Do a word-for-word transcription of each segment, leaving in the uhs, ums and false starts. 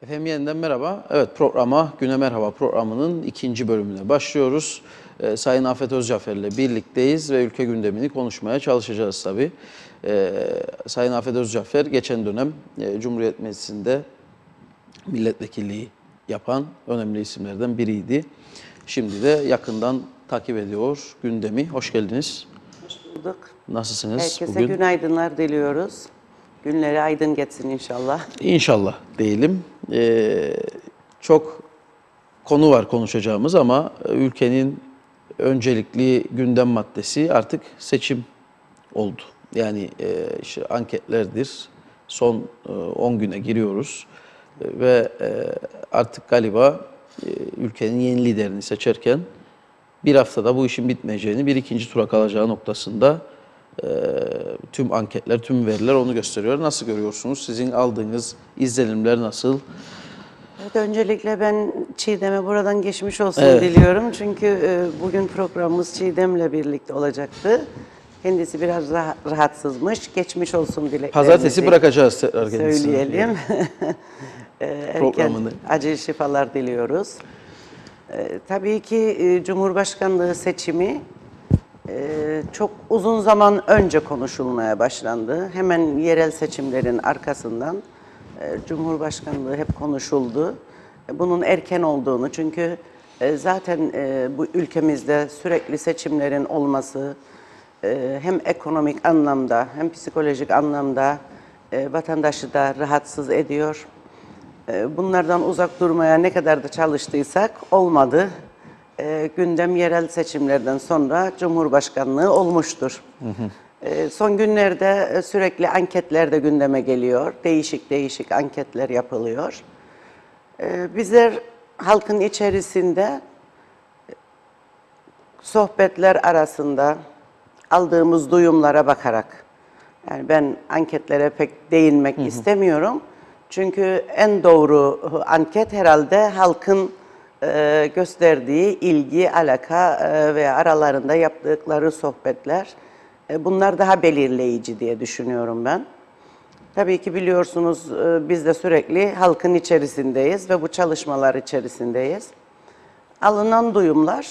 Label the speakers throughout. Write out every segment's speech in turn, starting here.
Speaker 1: Efendim yeniden merhaba. Evet programa Güne Merhaba programının ikinci bölümüne başlıyoruz. Ee, Sayın Afet Özcafer ile birlikteyiz ve ülke gündemini konuşmaya çalışacağız tabii. Ee, Sayın Afet Özcafer geçen dönem e, Cumhuriyet Meclisi'nde milletvekilliği yapan önemli isimlerden biriydi. Şimdi de yakından takip ediyor gündemi. Hoş geldiniz.
Speaker 2: Hoş bulduk.
Speaker 1: Nasılsınız
Speaker 2: Herkese
Speaker 1: bugün?
Speaker 2: günaydınlar diliyoruz. Günleri aydın geçsin inşallah.
Speaker 1: İnşallah diyelim. Ee, çok konu var konuşacağımız ama ülkenin öncelikli gündem maddesi artık seçim oldu. Yani e, işte anketlerdir. Son e, on güne giriyoruz E, ve e, artık galiba e, ülkenin yeni liderini seçerken bir haftada bu işin bitmeyeceğini, bir ikinci tura kalacağı noktasında e, tüm anketler, tüm veriler onu gösteriyor. Nasıl görüyorsunuz? Sizin aldığınız izlenimler nasıl?
Speaker 2: Evet, öncelikle ben Çiğdem'e buradan geçmiş olsun
Speaker 1: Evet.
Speaker 2: diliyorum. Çünkü e, bugün programımız Çiğdem'le birlikte olacaktı. Kendisi biraz rah- rahatsızmış. Geçmiş olsun dileklerimizi
Speaker 1: Pazartesi bırakacağız tekrar kendisine.
Speaker 2: söyleyelim. E, Erken
Speaker 1: Programını.
Speaker 2: acil şifalar diliyoruz. E, tabii ki e, Cumhurbaşkanlığı seçimi e, çok uzun zaman önce konuşulmaya başlandı. Hemen yerel seçimlerin arkasından e, Cumhurbaşkanlığı hep konuşuldu. E, bunun erken olduğunu, çünkü e, zaten e, bu ülkemizde sürekli seçimlerin olması e, hem ekonomik anlamda hem psikolojik anlamda e, vatandaşı da rahatsız ediyor. E, bunlardan uzak durmaya ne kadar da çalıştıysak olmadı. E, gündem yerel seçimlerden sonra Cumhurbaşkanlığı olmuştur. Hı hı. E, son günlerde e, sürekli anketler de gündeme geliyor. Değişik değişik anketler yapılıyor. E, bizler halkın içerisinde e, sohbetler arasında aldığımız duyumlara bakarak, yani ben anketlere pek değinmek hı hı. istemiyorum. Çünkü en doğru anket herhalde halkın e, gösterdiği ilgi, alaka e, ve aralarında yaptıkları sohbetler. E, bunlar daha belirleyici diye düşünüyorum ben. Tabii ki biliyorsunuz e, biz de sürekli halkın içerisindeyiz ve bu çalışmalar içerisindeyiz. Alınan duyumlar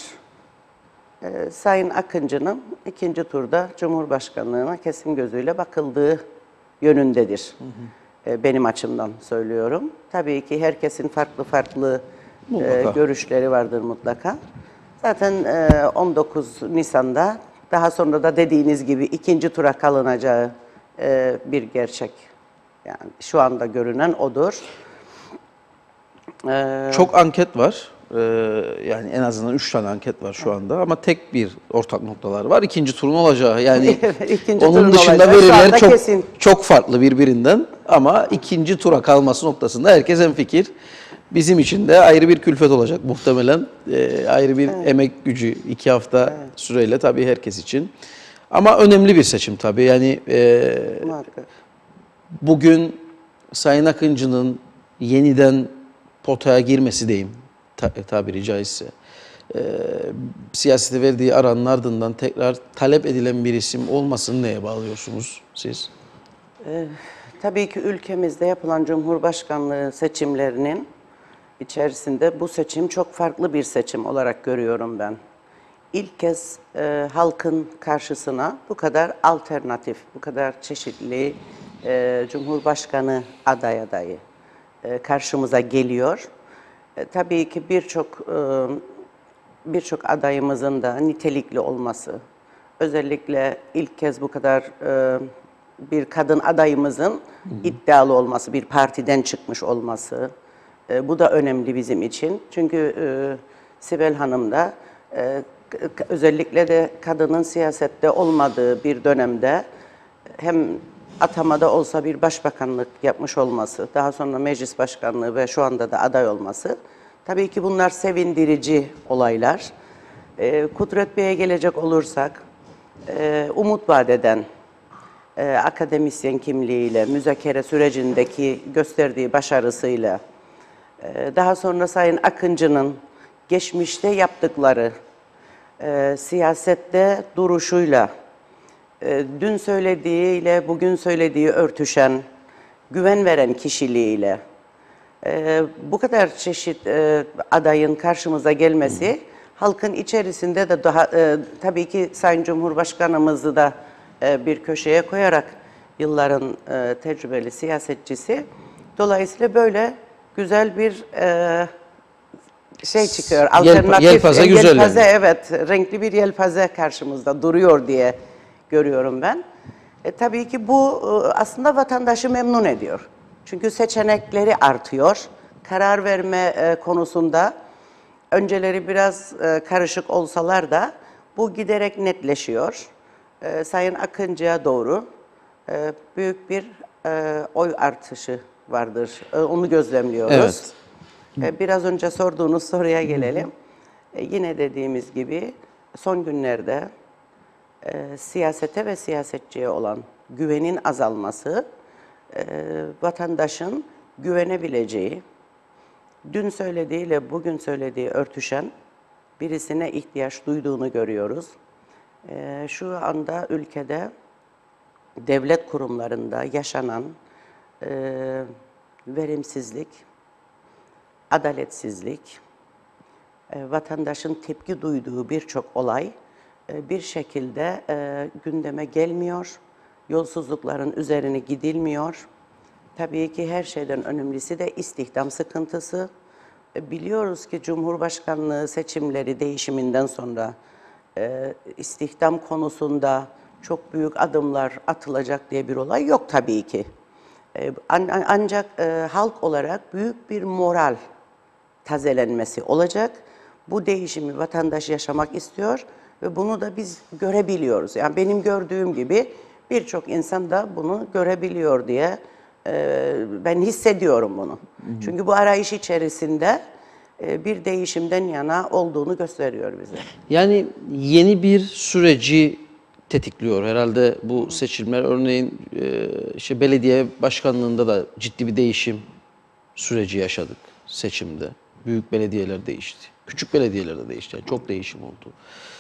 Speaker 2: e, Sayın Akıncı'nın ikinci turda Cumhurbaşkanlığına kesin gözüyle bakıldığı yönündedir. Hı hı. Benim açımdan söylüyorum. Tabii ki herkesin farklı farklı e, görüşleri vardır mutlaka. Zaten e, on dokuz Nisan'da daha sonra da dediğiniz gibi ikinci tura kalınacağı e, bir gerçek. Yani şu anda görünen odur.
Speaker 1: Ee, Çok anket var. Ee, yani en azından üç tane anket var şu anda ama tek bir ortak noktalar var. İkinci turun olacağı. Yani
Speaker 2: İkinci
Speaker 1: onun dışında
Speaker 2: olacağı,
Speaker 1: veriler çok
Speaker 2: kesin.
Speaker 1: çok farklı birbirinden ama ikinci tura kalması noktasında herkes hemfikir. Bizim için de ayrı bir külfet olacak muhtemelen. Ee, ayrı bir evet. emek gücü, iki hafta evet. süreyle tabii herkes için. Ama önemli bir seçim tabii. Yani e, bugün Sayın Akıncı'nın yeniden potaya girmesi diyeyim ta, tabiri caizse. Ee, siyasete verdiği aranın ardından tekrar talep edilen bir isim olmasını neye bağlıyorsunuz siz?
Speaker 2: Ee, tabii ki ülkemizde yapılan Cumhurbaşkanlığı seçimlerinin içerisinde bu seçim çok farklı bir seçim olarak görüyorum ben. İlk kez e, halkın karşısına bu kadar alternatif, bu kadar çeşitli e, Cumhurbaşkanı aday adayı e, karşımıza geliyor. E, tabii ki birçok e, birçok adayımızın da nitelikli olması, özellikle ilk kez bu kadar e, bir kadın adayımızın hı hı. iddialı olması, bir partiden çıkmış olması, e, bu da önemli bizim için. Çünkü e, Sibel Hanım da e, özellikle de kadının siyasette olmadığı bir dönemde hem atamada olsa bir başbakanlık yapmış olması, daha sonra meclis başkanlığı ve şu anda da aday olması, tabii ki bunlar sevindirici olaylar. E, Kudret Bey'e gelecek olursak, e, umut vadeden e, akademisyen kimliğiyle, müzakere sürecindeki gösterdiği başarısıyla, e, daha sonra Sayın Akıncı'nın geçmişte yaptıkları, e, siyasette duruşuyla, e, dün söylediğiyle bugün söylediği örtüşen, güven veren kişiliğiyle, e, bu kadar çeşit e, adayın karşımıza gelmesi, hı. halkın içerisinde de daha e, tabii ki Sayın Cumhurbaşkanımızı da e, bir köşeye koyarak yılların e, tecrübeli siyasetçisi. Dolayısıyla böyle güzel bir e, şey çıkıyor. Alternatif
Speaker 1: yelpaze güzel
Speaker 2: yelpaze,
Speaker 1: yani.
Speaker 2: evet, renkli bir yelpaze karşımızda duruyor diye görüyorum ben. E, tabii ki bu e, aslında vatandaşı memnun ediyor. Çünkü seçenekleri artıyor. Karar verme e, konusunda önceleri biraz e, karışık olsalar da bu giderek netleşiyor. E, Sayın Akıncı'ya doğru e, büyük bir e, oy artışı vardır. E, onu gözlemliyoruz.
Speaker 1: Evet.
Speaker 2: E, biraz önce sorduğunuz soruya gelelim. E, yine dediğimiz gibi son günlerde e, siyasete ve siyasetçiye olan güvenin azalması, e, vatandaşın güvenebileceği, dün söylediğiyle bugün söylediği örtüşen birisine ihtiyaç duyduğunu görüyoruz. E, şu anda ülkede devlet kurumlarında yaşanan e, verimsizlik, adaletsizlik, e, vatandaşın tepki duyduğu birçok olay e, bir şekilde e, gündeme gelmiyor, yolsuzlukların üzerine gidilmiyor. Tabii ki her şeyden önemlisi de istihdam sıkıntısı. E, biliyoruz ki Cumhurbaşkanlığı seçimleri değişiminden sonra e, istihdam konusunda çok büyük adımlar atılacak diye bir olay yok tabii ki. E, an, ancak e, halk olarak büyük bir moral tazelenmesi olacak. Bu değişimi vatandaş yaşamak istiyor ve bunu da biz görebiliyoruz. Yani benim gördüğüm gibi birçok insan da bunu görebiliyor diye e, ben hissediyorum bunu. Hı hı. Çünkü bu arayış içerisinde e, bir değişimden yana olduğunu gösteriyor bize.
Speaker 1: Yani yeni bir süreci tetikliyor herhalde bu seçimler. Örneğin e, işte belediye başkanlığında da ciddi bir değişim süreci yaşadık seçimde. Büyük belediyeler değişti. Küçük belediyeler de değişti. Yani çok değişim oldu.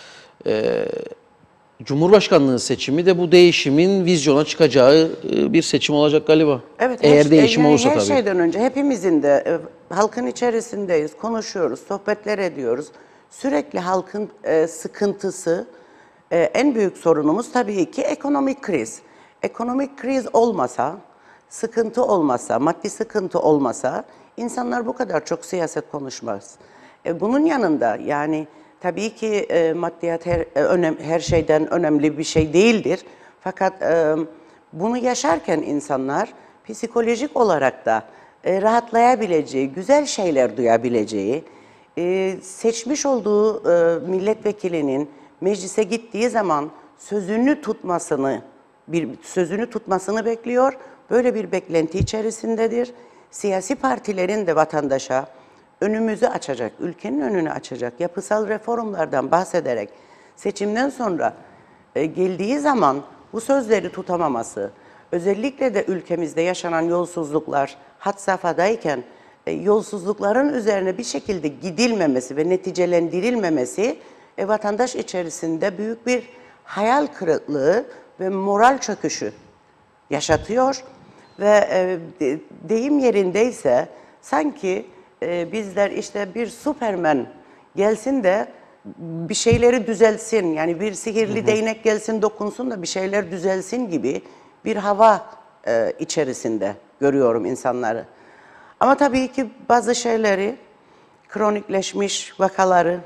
Speaker 1: Ee, Cumhurbaşkanlığı seçimi de bu değişimin vizyona çıkacağı bir seçim olacak galiba.
Speaker 2: Evet,
Speaker 1: eğer
Speaker 2: her,
Speaker 1: değişim
Speaker 2: yani
Speaker 1: olursa
Speaker 2: her
Speaker 1: tabii.
Speaker 2: Her şeyden önce hepimizin de e, halkın içerisindeyiz, konuşuyoruz, sohbetler ediyoruz. Sürekli halkın e, sıkıntısı, e, en büyük sorunumuz tabii ki ekonomik kriz. Ekonomik kriz olmasa, sıkıntı olmasa, maddi sıkıntı olmasa insanlar bu kadar çok siyaset konuşmaz. E, bunun yanında yani tabii ki e, maddiyat her, e, önem, her şeyden önemli bir şey değildir. Fakat e, bunu yaşarken insanlar psikolojik olarak da e, rahatlayabileceği, güzel şeyler duyabileceği, e, seçmiş olduğu e, milletvekilinin meclise gittiği zaman sözünü tutmasını, bir sözünü tutmasını bekliyor. Böyle bir beklenti içerisindedir. Siyasi partilerin de vatandaşa önümüzü açacak, ülkenin önünü açacak yapısal reformlardan bahsederek seçimden sonra e, geldiği zaman bu sözleri tutamaması, özellikle de ülkemizde yaşanan yolsuzluklar had safhadayken e, yolsuzlukların üzerine bir şekilde gidilmemesi ve neticelendirilmemesi e, vatandaş içerisinde büyük bir hayal kırıklığı ve moral çöküşü yaşatıyor ve e, deyim yerindeyse sanki e, bizler işte bir Süperman gelsin de bir şeyleri düzelsin, yani bir sihirli hı hı. değnek gelsin dokunsun da bir şeyler düzelsin gibi bir hava e, içerisinde görüyorum insanları. Ama tabii ki bazı şeyleri, kronikleşmiş vakaları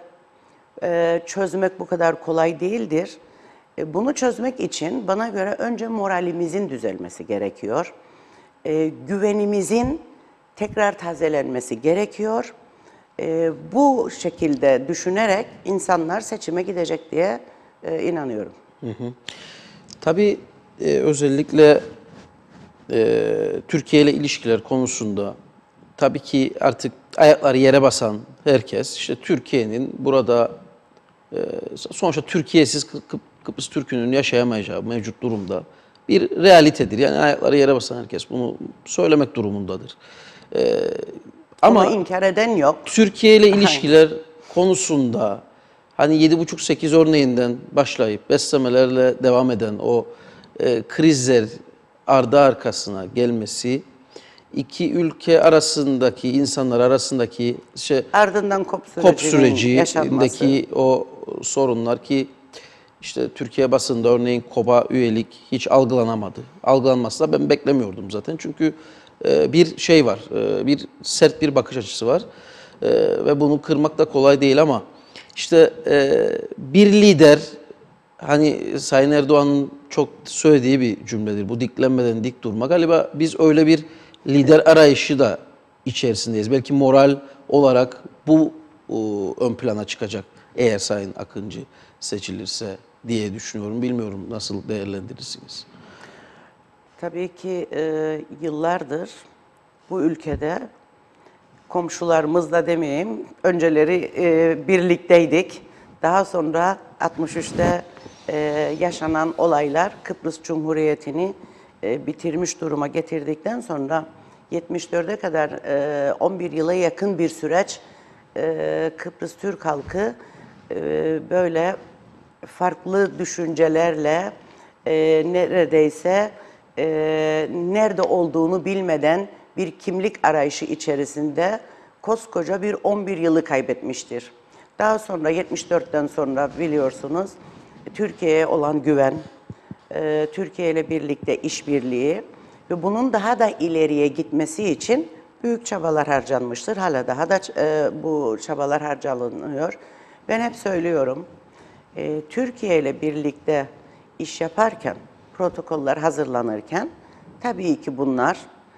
Speaker 2: e, çözmek bu kadar kolay değildir. E, bunu çözmek için bana göre önce moralimizin düzelmesi gerekiyor. E, güvenimizin tekrar tazelenmesi gerekiyor. E, bu şekilde düşünerek insanlar seçime gidecek diye e, inanıyorum.
Speaker 1: Hı hı. Tabii e, özellikle e, Türkiye ile ilişkiler konusunda tabii ki artık ayakları yere basan herkes, işte Türkiye'nin burada e, sonuçta Türkiye'siz Kıp Kıbrıs Türk'ünün yaşayamayacağı mevcut durumda bir realitedir. Yani ayakları yere basan herkes bunu söylemek durumundadır. E, ama
Speaker 2: Bunu inkar eden yok.
Speaker 1: Türkiye ile ilişkiler konusunda hani yedi buçuk sekiz örneğinden başlayıp beslemelerle devam eden o e, krizler ardı arkasına gelmesi iki ülke arasındaki, insanlar arasındaki şey,
Speaker 2: Ardından COP
Speaker 1: COP
Speaker 2: sürecinin yaşanması.
Speaker 1: sürecindeki o sorunlar ki işte Türkiye basında örneğin COP'a üyelik hiç algılanamadı. Algılanmazsa ben beklemiyordum zaten. Çünkü e, bir şey var, e, bir sert bir bakış açısı var. E, ve bunu kırmak da kolay değil ama işte e, bir lider, hani Sayın Erdoğan'ın çok söylediği bir cümledir. Bu diklenmeden dik durma. Galiba biz öyle bir lider arayışı da içerisindeyiz. Belki moral olarak bu o, ön plana çıkacak eğer Sayın Akıncı seçilirse diye düşünüyorum. Bilmiyorum nasıl değerlendirirsiniz?
Speaker 2: Tabii ki e, yıllardır bu ülkede komşularımızla demeyeyim, önceleri e, birlikteydik. Daha sonra altmış üçte e, yaşanan olaylar Kıbrıs Cumhuriyeti'ni e, bitirmiş duruma getirdikten sonra yetmiş dörde kadar e, on bir yıla yakın bir süreç e, Kıbrıs Türk halkı e, böyle farklı düşüncelerle e, neredeyse e, nerede olduğunu bilmeden bir kimlik arayışı içerisinde koskoca bir on bir yılı kaybetmiştir. Daha sonra yetmiş dörtten sonra biliyorsunuz Türkiye'ye olan güven, e, Türkiye ile birlikte işbirliği ve bunun daha da ileriye gitmesi için büyük çabalar harcanmıştır. Hala daha da e, bu çabalar harcanıyor. Ben hep söylüyorum, e, Türkiye ile birlikte iş yaparken, protokoller hazırlanırken tabii ki bunlar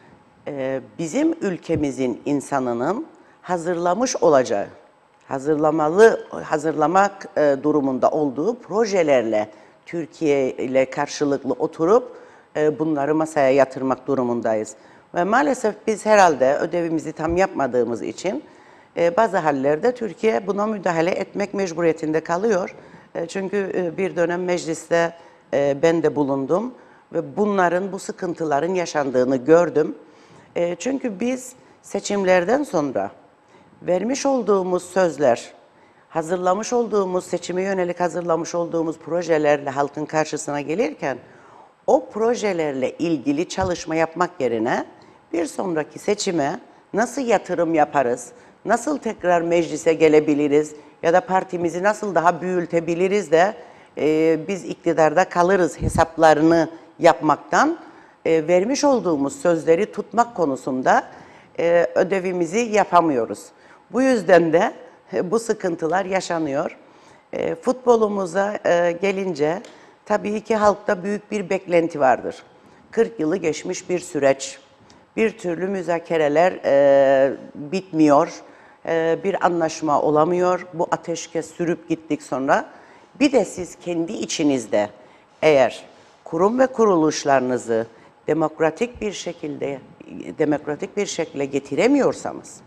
Speaker 2: e, bizim ülkemizin insanının hazırlamış olacağı, hazırlamalı, hazırlamak e, durumunda olduğu projelerle Türkiye ile karşılıklı oturup e, bunları masaya yatırmak durumundayız. Ve maalesef biz herhalde ödevimizi tam yapmadığımız için e, bazı hallerde Türkiye buna müdahale etmek mecburiyetinde kalıyor. E, çünkü e, bir dönem mecliste e, ben de bulundum ve bunların, bu sıkıntıların yaşandığını gördüm. E, çünkü biz seçimlerden sonra vermiş olduğumuz sözler, hazırlamış olduğumuz, seçime yönelik hazırlamış olduğumuz projelerle halkın karşısına gelirken o projelerle ilgili çalışma yapmak yerine bir sonraki seçime nasıl yatırım yaparız, nasıl tekrar meclise gelebiliriz ya da partimizi nasıl daha büyütebiliriz de e, biz iktidarda kalırız hesaplarını yapmaktan e, vermiş olduğumuz sözleri tutmak konusunda e, ödevimizi yapamıyoruz. Bu yüzden de e, bu sıkıntılar yaşanıyor. E, futbolumuza e, gelince tabii ki halkta büyük bir beklenti vardır. kırk yılı geçmiş bir süreç. Bir türlü müzakereler e, bitmiyor. E, bir anlaşma olamıyor. Bu ateşkes sürüp gittik sonra. Bir de siz kendi içinizde eğer kurum ve kuruluşlarınızı demokratik bir şekilde demokratik bir şekilde getiremiyorsanız,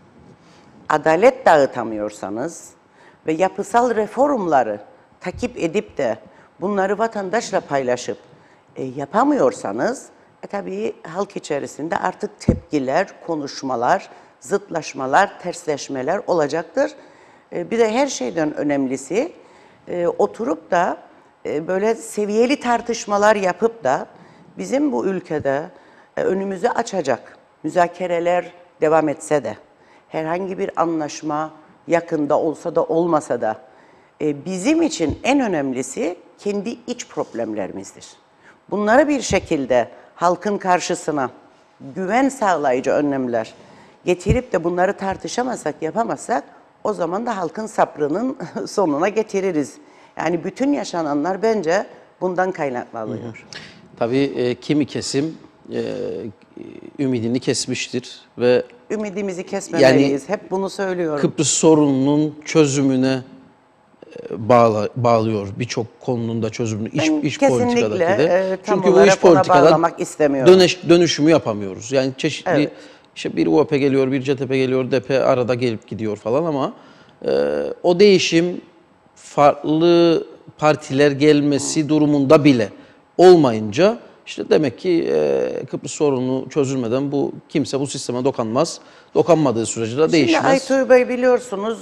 Speaker 2: adalet dağıtamıyorsanız ve yapısal reformları takip edip de bunları vatandaşla paylaşıp e, yapamıyorsanız e, tabii halk içerisinde artık tepkiler, konuşmalar, zıtlaşmalar, tersleşmeler olacaktır. E, bir de her şeyden önemlisi e, oturup da e, böyle seviyeli tartışmalar yapıp da bizim bu ülkede e, önümüzü açacak müzakereler devam etse de herhangi bir anlaşma yakında olsa da olmasa da e, bizim için en önemlisi kendi iç problemlerimizdir. Bunları bir şekilde halkın karşısına güven sağlayıcı önlemler getirip de bunları tartışamazsak, yapamazsak o zaman da halkın sabrının sonuna getiririz. Yani bütün yaşananlar bence bundan kaynaklanıyor. Hı hı.
Speaker 1: Tabii e, kimi kesim e, ümidini kesmiştir ve
Speaker 2: ümidimizi kesmemeliyiz. Yani, hep bunu söylüyorum.
Speaker 1: Kıbrıs sorununun çözümüne bağla, bağlıyor birçok konunun da çözümünü iç, iç politikadaki de.
Speaker 2: E,
Speaker 1: Çünkü bu iç politikada
Speaker 2: dönüş,
Speaker 1: dönüşümü yapamıyoruz. Yani çeşitli
Speaker 2: evet.
Speaker 1: işte bir U A P geliyor, bir C H P geliyor, D P arada gelip gidiyor falan ama e, o değişim farklı partiler gelmesi durumunda bile olmayınca işte demek ki e, Kıbrıs sorunu çözülmeden bu kimse bu sisteme dokanmaz. Dokanmadığı sürece de değişmez.
Speaker 2: Şimdi Aytuğ Bey biliyorsunuz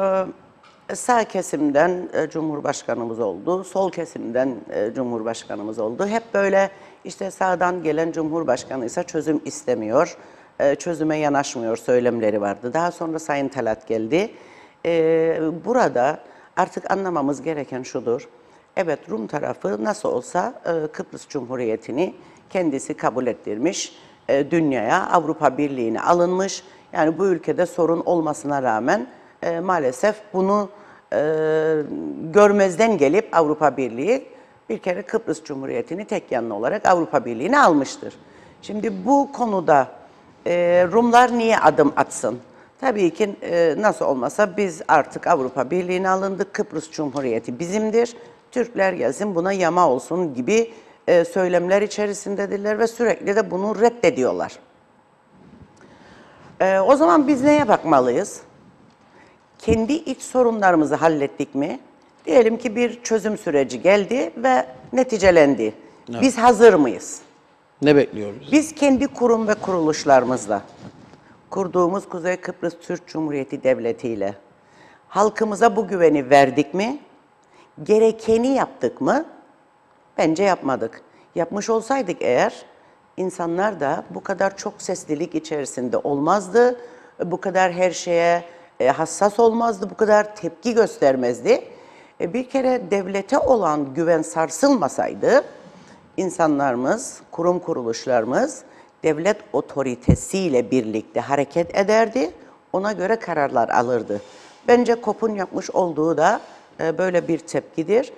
Speaker 2: e, sağ kesimden e, Cumhurbaşkanımız oldu, sol kesimden e, Cumhurbaşkanımız oldu. Hep böyle işte sağdan gelen Cumhurbaşkanı ise çözüm istemiyor. e, çözüme yanaşmıyor söylemleri vardı. Daha sonra Sayın Talat geldi. E, burada artık anlamamız gereken şudur. Evet, Rum tarafı nasıl olsa e, Kıbrıs Cumhuriyeti'ni kendisi kabul ettirmiş, e, dünyaya, Avrupa Birliği'ne alınmış. Yani bu ülkede sorun olmasına rağmen e, maalesef bunu e, görmezden gelip Avrupa Birliği bir kere Kıbrıs Cumhuriyeti'ni tek yanlı olarak Avrupa Birliği'ne almıştır. Şimdi bu konuda e, Rumlar niye adım atsın? Tabii ki e, nasıl olmasa biz artık Avrupa Birliği'ne alındık, Kıbrıs Cumhuriyeti bizimdir, Türkler gelsin buna yama olsun gibi e, söylemler içerisindedirler ve sürekli de bunu reddediyorlar. E, o zaman biz neye bakmalıyız? Kendi iç sorunlarımızı hallettik mi? Diyelim ki bir çözüm süreci geldi ve neticelendi.
Speaker 1: Evet.
Speaker 2: Biz hazır mıyız?
Speaker 1: Ne bekliyoruz?
Speaker 2: Biz kendi kurum ve kuruluşlarımızla, kurduğumuz Kuzey Kıbrıs Türk Cumhuriyeti Devleti ile halkımıza bu güveni verdik mi? Gerekeni yaptık mı? Bence yapmadık. Yapmış olsaydık eğer, insanlar da bu kadar çok seslilik içerisinde olmazdı, bu kadar her şeye hassas olmazdı, bu kadar tepki göstermezdi. Bir kere devlete olan güven sarsılmasaydı, insanlarımız, kurum kuruluşlarımız devlet otoritesiyle birlikte hareket ederdi, ona göre kararlar alırdı. Bence KOP'un yapmış olduğu da böyle bir tepkidir.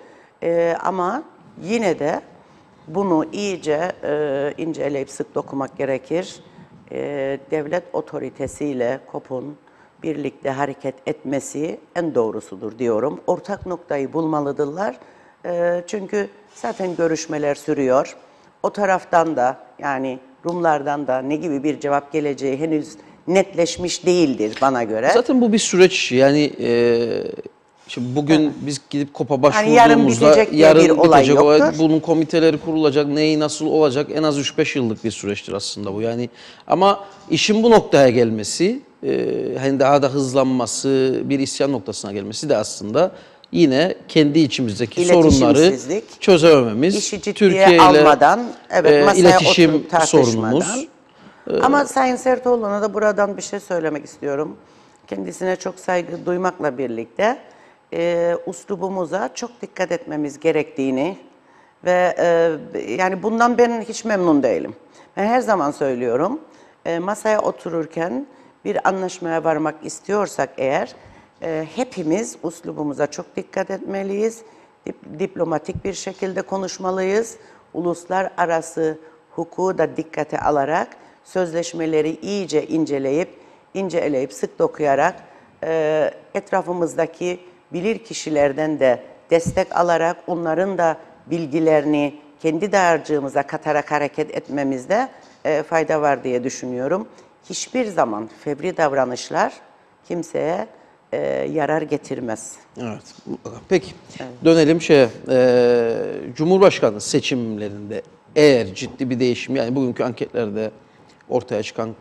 Speaker 2: Ama yine de bunu iyice inceleyip sık dokumak gerekir. Devlet otoritesiyle KOP'un birlikte hareket etmesi en doğrusudur diyorum. Ortak noktayı bulmalıdırlar. E, çünkü zaten görüşmeler sürüyor. O taraftan da yani Rumlardan da ne gibi bir cevap geleceği henüz netleşmiş değildir bana göre.
Speaker 1: Zaten bu bir süreç. Yani e, şimdi bugün evet. biz gidip KOP'a başvurduğumuzda
Speaker 2: yani yarın bitecek,
Speaker 1: yarın
Speaker 2: bir olay
Speaker 1: bitecek
Speaker 2: yoktur.
Speaker 1: olay, bunun komiteleri kurulacak, neyi nasıl olacak en az üç beş yıllık bir süreçtir aslında bu. Yani ama işin bu noktaya gelmesi, e, hani daha da hızlanması, bir isyan noktasına gelmesi de aslında yine kendi içimizdeki sorunları çözemememiz,
Speaker 2: işi ciddiye almadan, evet,
Speaker 1: e,
Speaker 2: masaya
Speaker 1: iletişim
Speaker 2: oturup tartışmadan.
Speaker 1: sorunumuz.
Speaker 2: Ama Sayın Sertoğlu'na da buradan bir şey söylemek istiyorum. Kendisine çok saygı duymakla birlikte e, uslubumuza çok dikkat etmemiz gerektiğini ve e, yani bundan ben hiç memnun değilim. Ben her zaman söylüyorum, e, masaya otururken bir anlaşmaya varmak istiyorsak eğer, e, hepimiz uslubumuza çok dikkat etmeliyiz. Dip, diplomatik bir şekilde konuşmalıyız. Uluslararası hukuku da dikkate alarak sözleşmeleri iyice inceleyip, inceleyip sık dokuyarak e, etrafımızdaki bilir kişilerden de destek alarak onların da bilgilerini kendi dağarcığımıza katarak hareket etmemizde e, fayda var diye düşünüyorum. Hiçbir zaman fevri davranışlar kimseye e, yarar getirmez.
Speaker 1: Evet. Peki evet. Dönelim şeye. E, Cumhurbaşkanlığı seçimlerinde eğer ciddi bir değişim, yani bugünkü anketlerde ortaya çıkan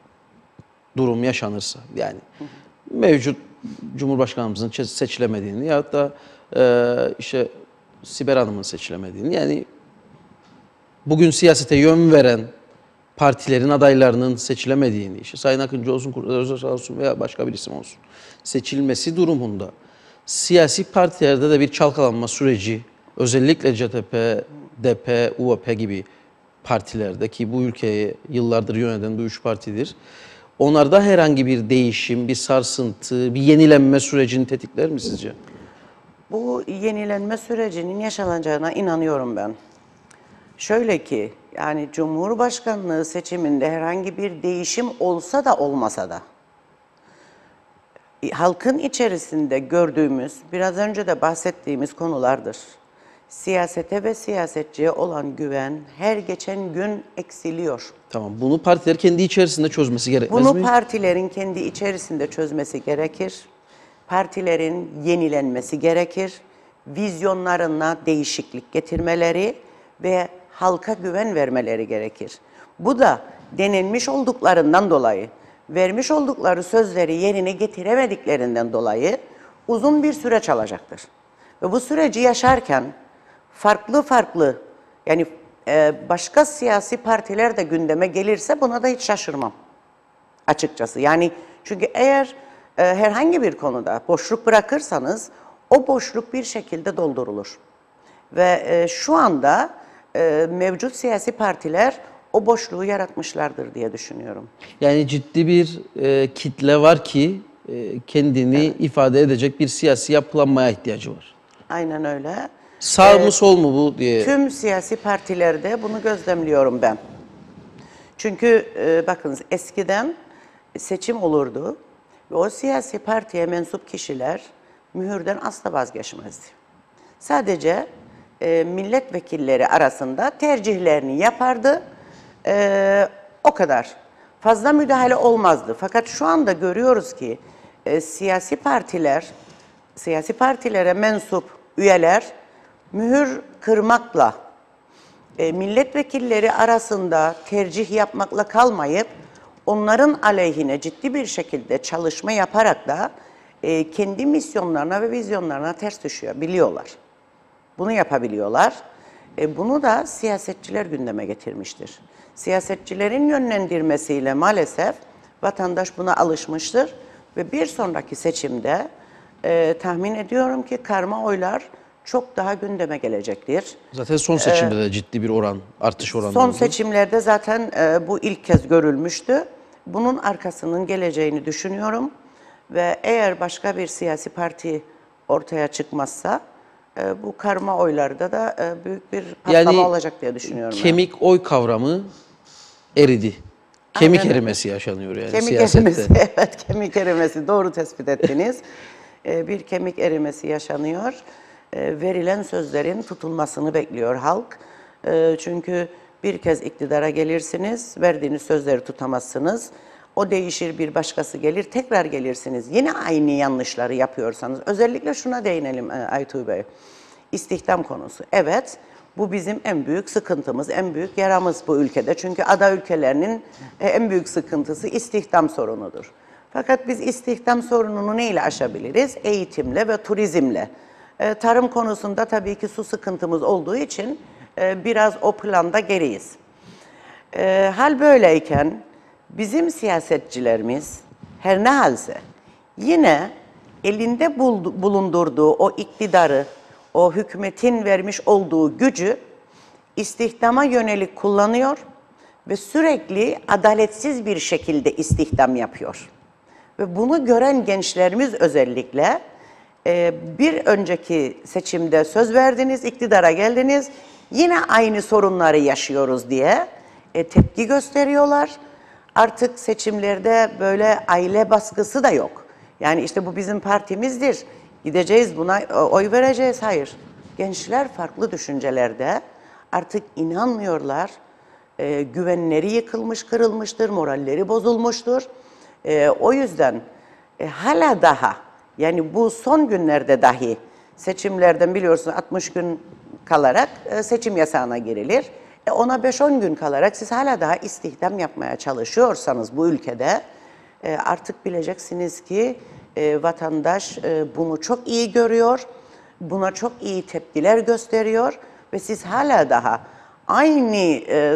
Speaker 1: durum yaşanırsa, yani hı hı. mevcut Cumhurbaşkanımızın seçilemediğini ya da e, işte Sibel Hanım'ın seçilemediğini, yani bugün siyasete yön veren partilerin adaylarının seçilemediğini, işte Sayın Akıncı olsun, Kurtlar Özal olsun veya başka bir isim olsun, seçilmesi durumunda siyasi partilerde de bir çalkalanma süreci, özellikle C H P, D P, U A P gibi partilerde, ki bu ülkeyi yıllardır yöneten bu üç partidir, onlarda herhangi bir değişim, bir sarsıntı, bir yenilenme sürecini tetikler mi sizce?
Speaker 2: Bu yenilenme sürecinin yaşanacağına inanıyorum ben. Şöyle ki, yani Cumhurbaşkanlığı seçiminde herhangi bir değişim olsa da olmasa da, halkın içerisinde gördüğümüz, biraz önce de bahsettiğimiz konulardır. Siyasete ve siyasetçiye olan güven her geçen gün eksiliyor.
Speaker 1: Tamam, bunu partiler kendi içerisinde çözmesi gerekmez
Speaker 2: bunu
Speaker 1: mi?
Speaker 2: Bunu partilerin kendi içerisinde çözmesi gerekir. Partilerin yenilenmesi gerekir. Vizyonlarına değişiklik getirmeleri ve halka güven vermeleri gerekir. Bu da denenmiş olduklarından dolayı, vermiş oldukları sözleri yerine getiremediklerinden dolayı uzun bir süreç alacaktır. Ve bu süreci yaşarken farklı farklı, yani başka siyasi partiler de gündeme gelirse buna da hiç şaşırmam. açıkçası. Yani çünkü eğer e, herhangi bir konuda boşluk bırakırsanız o boşluk bir şekilde doldurulur. Ve e, şu anda e, mevcut siyasi partiler o boşluğu yaratmışlardır diye düşünüyorum.
Speaker 1: Yani ciddi bir e, kitle var ki e, kendini ifade edecek bir siyasi yapılanmaya ihtiyacı var.
Speaker 2: Aynen öyle.
Speaker 1: Sağ mı sol mu bu diye.
Speaker 2: Tüm siyasi partilerde bunu gözlemliyorum ben. Çünkü e, bakınız eskiden seçim olurdu ve o siyasi partiye mensup kişiler mühürden asla vazgeçmezdi. Sadece e, milletvekilleri arasında tercihlerini yapardı. E, o kadar. Fazla müdahale olmazdı. Fakat şu anda görüyoruz ki e, siyasi partiler, siyasi partilere mensup üyeler mühür kırmakla, e, milletvekilleri arasında tercih yapmakla kalmayıp onların aleyhine ciddi bir şekilde çalışma yaparak da e, kendi misyonlarına ve vizyonlarına ters düşüyor, biliyorlar. Bunu yapabiliyorlar. E, bunu da siyasetçiler gündeme getirmiştir. Siyasetçilerin yönlendirmesiyle maalesef vatandaş buna alışmıştır ve bir sonraki seçimde e, tahmin ediyorum ki karma oylar çok daha gündeme gelecektir.
Speaker 1: Zaten son seçimde de ciddi bir oran, artış oranı
Speaker 2: Son
Speaker 1: oldu.
Speaker 2: seçimlerde zaten e, bu ilk kez görülmüştü. Bunun arkasının geleceğini düşünüyorum ve eğer başka bir siyasi parti ortaya çıkmazsa e, bu karma oylarda da e, büyük bir patlama
Speaker 1: Yani
Speaker 2: olacak diye düşünüyorum. ben.
Speaker 1: Kemik oy kavramı eridi. Kemik
Speaker 2: Aynen öyle.
Speaker 1: erimesi yaşanıyor yani
Speaker 2: Kemik
Speaker 1: siyasette.
Speaker 2: erimesi, evet kemik erimesi doğru tespit ettiniz. Ee, bir kemik erimesi yaşanıyor. Ee, verilen sözlerin tutulmasını bekliyor halk. Ee, çünkü bir kez iktidara gelirsiniz, verdiğiniz sözleri tutamazsınız. O değişir, bir başkası gelir, tekrar gelirsiniz. Yine aynı yanlışları yapıyorsanız, özellikle şuna değinelim e, Aytuğ Bey. İstihdam konusu. Evet, bu bizim en büyük sıkıntımız, en büyük yaramız bu ülkede. Çünkü ada ülkelerinin en büyük sıkıntısı istihdam sorunudur. Fakat biz istihdam sorununu neyle aşabiliriz? Eğitimle ve turizmle. E, tarım konusunda tabii ki su sıkıntımız olduğu için e, biraz o planda geriyiz. E, hal böyleyken bizim siyasetçilerimiz her ne halse yine elinde bulundurduğu o iktidarı, o hükümetin vermiş olduğu gücü istihdama yönelik kullanıyor ve sürekli adaletsiz bir şekilde istihdam yapıyor. Ve bunu gören gençlerimiz özellikle e, bir önceki seçimde söz verdiniz, iktidara geldiniz, yine aynı sorunları yaşıyoruz diye e, tepki gösteriyorlar. Artık seçimlerde böyle aile baskısı da yok. Yani işte bu bizim partimizdir, gideceğiz buna oy vereceğiz. Hayır. Gençler farklı düşüncelerde, artık inanmıyorlar. E, güvenleri yıkılmış, kırılmıştır, moralleri bozulmuştur. E, o yüzden e, hala daha, yani bu son günlerde dahi seçimlerden biliyorsunuz altmış gün kalarak e, seçim yasağına girilir. E, ona beş on gün kalarak siz hala daha istihdam yapmaya çalışıyorsanız bu ülkede e, artık bileceksiniz ki e, vatandaş e, bunu çok iyi görüyor, buna çok iyi tepkiler gösteriyor ve siz hala daha aynı e,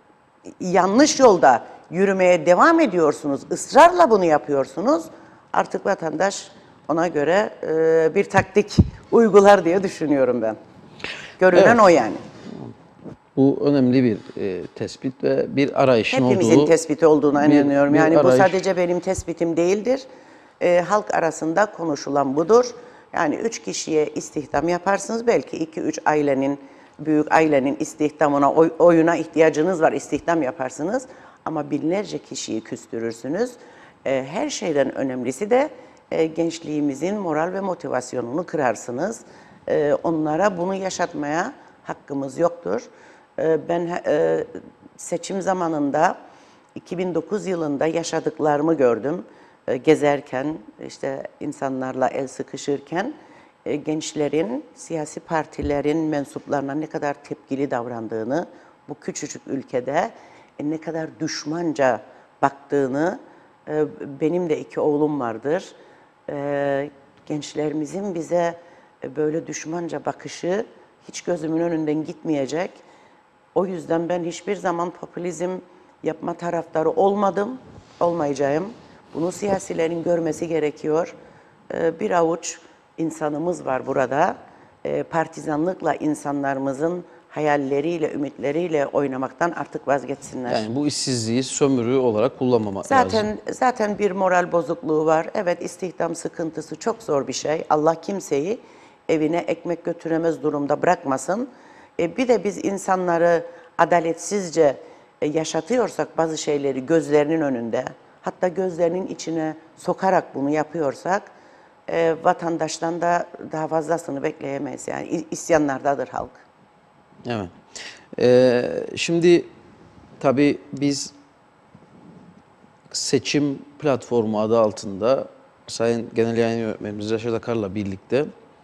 Speaker 2: yanlış yolda yürümeye devam ediyorsunuz, ısrarla bunu yapıyorsunuz. Artık vatandaş ona göre e, bir taktik uygular diye düşünüyorum ben. Görünen
Speaker 1: Evet.
Speaker 2: o yani.
Speaker 1: Bu önemli bir e, tespit ve bir arayışın
Speaker 2: Hepimizin
Speaker 1: olduğu.
Speaker 2: tespiti olduğuna
Speaker 1: bir-
Speaker 2: inanıyorum.
Speaker 1: bir
Speaker 2: Yani bu
Speaker 1: arayış.
Speaker 2: sadece benim tespitim değildir. E, halk arasında konuşulan budur. Yani üç kişiye istihdam yaparsınız. Belki iki üç ailenin, büyük ailenin istihdamına, oy, oyuna ihtiyacınız var. İstihdam yaparsınız. Ama binlerce kişiyi küstürürsünüz. E, her şeyden önemlisi de e, gençliğimizin moral ve motivasyonunu kırarsınız. E, onlara bunu yaşatmaya hakkımız yoktur. E, ben e, seçim zamanında iki bin dokuz yılında yaşadıklarımı gördüm. E, gezerken, işte insanlarla el sıkışırken e, gençlerin siyasi partilerin mensuplarına ne kadar tepkili davrandığını, bu küçücük ülkede e, ne kadar düşmanca baktığını, e, benim de iki oğlum vardır. E, gençlerimizin bize e, böyle düşmanca bakışı hiç gözümün önünden gitmeyecek. O yüzden ben hiçbir zaman popülizm yapma taraftarı olmadım. olmayacağım. Bunu siyasilerin görmesi gerekiyor. Ee, bir avuç insanımız var burada. Ee, partizanlıkla insanlarımızın hayalleriyle, ümitleriyle oynamaktan artık vazgeçsinler.
Speaker 1: Yani bu işsizliği sömürü olarak kullanmamak
Speaker 2: Zaten
Speaker 1: lazım.
Speaker 2: zaten bir moral bozukluğu var. Evet, istihdam sıkıntısı çok zor bir şey. Allah kimseyi evine ekmek götüremez durumda bırakmasın. E, bir de biz insanları adaletsizce e, yaşatıyorsak bazı şeyleri gözlerinin önünde, hatta gözlerinin içine sokarak bunu yapıyorsak e, vatandaştan da daha fazlasını bekleyemeyiz. Yani İ- isyanlardadır halk.
Speaker 1: Evet. Ee, şimdi tabii biz seçim platformu adı altında Sayın Genel Yayın Yönetmenimiz Reşat Akar'la birlikte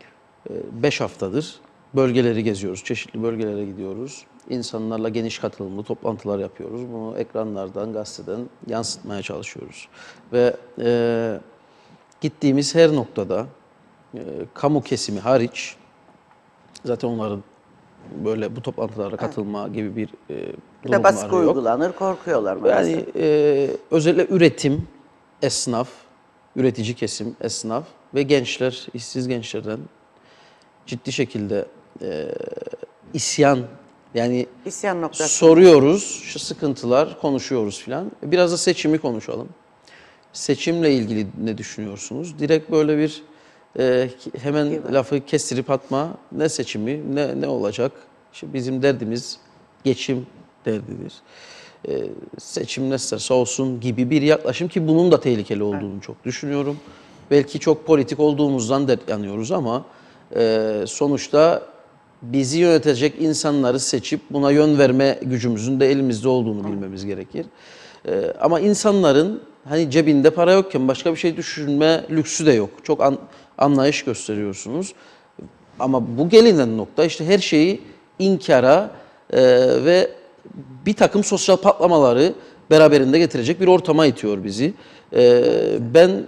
Speaker 1: beş haftadır bölgeleri geziyoruz. Çeşitli bölgelere gidiyoruz. İnsanlarla geniş katılımlı toplantılar yapıyoruz. Bunu ekranlardan, gazeteden yansıtmaya çalışıyoruz. Ve e, gittiğimiz her noktada e, kamu kesimi hariç, zaten onların böyle bu toplantılara katılma gibi bir e,
Speaker 2: Bir de baskı
Speaker 1: durumları yok.
Speaker 2: uygulanır, korkuyorlar maalesef.
Speaker 1: Yani e, özellikle üretim, esnaf, üretici kesim, esnaf ve gençler, işsiz gençlerden ciddi şekilde e, isyan, yani
Speaker 2: İsyan noktası.
Speaker 1: soruyoruz, şu sıkıntılar, konuşuyoruz filan. Biraz da seçimi konuşalım. Seçimle ilgili ne düşünüyorsunuz? Direkt böyle bir e, hemen
Speaker 2: Gibi.
Speaker 1: lafı kestirip atma, ne seçimi, ne ne olacak? İşte bizim derdimiz geçim derdidir. E, seçim ne isterse olsun gibi bir yaklaşım, ki bunun da tehlikeli olduğunu çok düşünüyorum. Belki çok politik olduğumuzdan dert yanıyoruz ama e, sonuçta bizi yönetecek insanları seçip buna yön verme gücümüzün de elimizde olduğunu bilmemiz gerekir. Ee, ama insanların hani cebinde para yokken başka bir şey düşünme lüksü de yok. Çok an, anlayış gösteriyorsunuz. Ama bu gelinen nokta işte her şeyi inkara e, ve bir takım sosyal patlamaları beraberinde getirecek bir ortama itiyor bizi. Ee, ben e,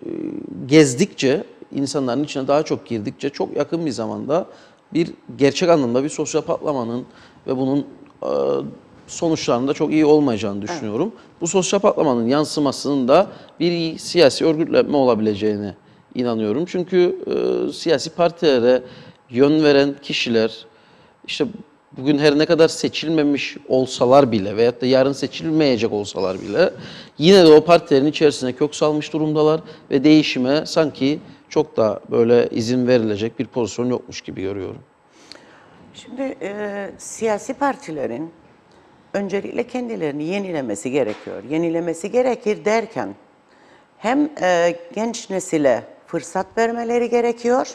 Speaker 1: gezdikçe, insanların içine daha çok girdikçe çok yakın bir zamanda bir gerçek anlamda bir sosyal patlamanın ve bunun e, sonuçlarında çok iyi olmayacağını düşünüyorum. Bu sosyal patlamanın yansımasının da bir siyasi örgütlenme olabileceğine inanıyorum. Çünkü e, siyasi partilere yön veren kişiler, işte bugün her ne kadar seçilmemiş olsalar bile veyahut da yarın seçilmeyecek olsalar bile yine de o partilerin içerisine kök salmış durumdalar ve değişime sanki çok da böyle izin verilecek bir pozisyon yokmuş gibi görüyorum.
Speaker 2: Şimdi e, siyasi partilerin öncelikle kendilerini yenilemesi gerekiyor. Yenilemesi gerekir derken hem e, genç nesile fırsat vermeleri gerekiyor,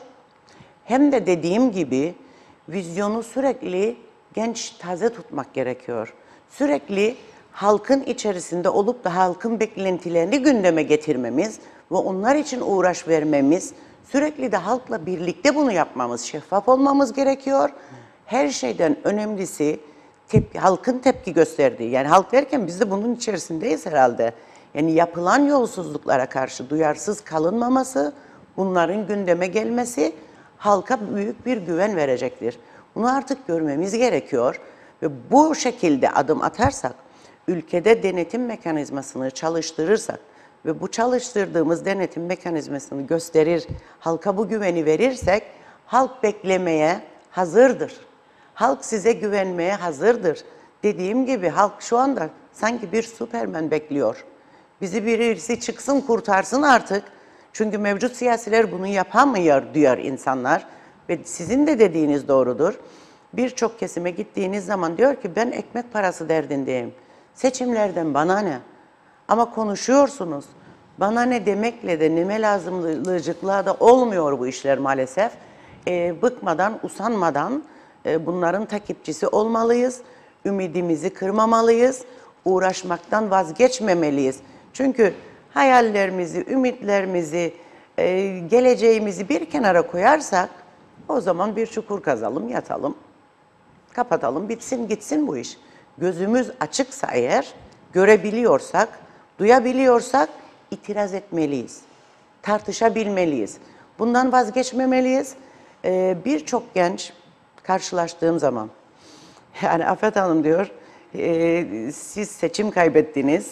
Speaker 2: hem de dediğim gibi vizyonu sürekli genç, taze tutmak gerekiyor. Sürekli halkın içerisinde olup da halkın beklentilerini gündeme getirmemiz ve onlar için uğraş vermemiz, sürekli de halkla birlikte bunu yapmamız, şeffaf olmamız gerekiyor. Her şeyden önemlisi tepki, halkın tepki gösterdiği. Yani halk derken biz de bunun içerisindeyiz herhalde. Yani yapılan yolsuzluklara karşı duyarsız kalınmaması, bunların gündeme gelmesi halka büyük bir güven verecektir. Bunu artık görmemiz gerekiyor ve bu şekilde adım atarsak, ülkede denetim mekanizmasını çalıştırırsak ve bu çalıştırdığımız denetim mekanizmasını gösterir, halka bu güveni verirsek, halk beklemeye hazırdır. Halk size güvenmeye hazırdır. Dediğim gibi halk şu anda sanki bir Süpermen bekliyor. Bizi birisi çıksın kurtarsın artık. Çünkü mevcut siyasiler bunu yapamıyor diyor insanlar. Ve sizin de dediğiniz doğrudur. Birçok kesime gittiğiniz zaman diyor ki ben ekmek parası derdindeyim. Seçimlerden bana ne? Ama konuşuyorsunuz. Bana ne demekle de neme lazımlıcıklığa da olmuyor bu işler maalesef. Ee, bıkmadan, usanmadan e, bunların takipçisi olmalıyız. Ümidimizi kırmamalıyız. Uğraşmaktan vazgeçmemeliyiz. Çünkü hayallerimizi, ümitlerimizi, e, geleceğimizi bir kenara koyarsak o zaman bir çukur kazalım, yatalım, kapatalım, bitsin gitsin bu iş. Gözümüz açıksa eğer, görebiliyorsak, duyabiliyorsak itiraz etmeliyiz. Tartışabilmeliyiz. Bundan vazgeçmemeliyiz. Ee, Birçok genç karşılaştığım zaman, yani Afet Hanım diyor, e, siz seçim kaybettiniz,